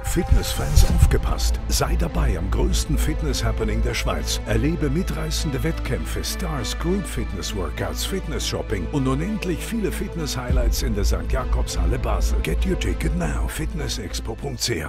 Fitnessfans aufgepasst! Sei dabei am größten Fitness-Happening der Schweiz. Erlebe mitreißende Wettkämpfe, Stars, Group Fitness Workouts, Fitness-Shopping und unendlich viele Fitness-Highlights in der St. Jakobshalle Basel. Get your ticket now. fitnessexpo.ch